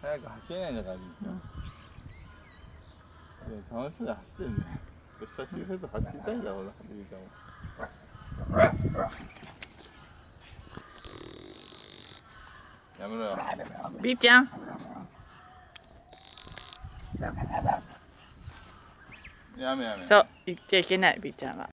早く走れないんだから、みーちゃん。楽しそうに走ってるね。久しぶりと走りたいんだろうな、みーちゃんも。やめろよ。 ビーちゃん。 やめ。 そう、言っちゃいけない、ビーちゃんは。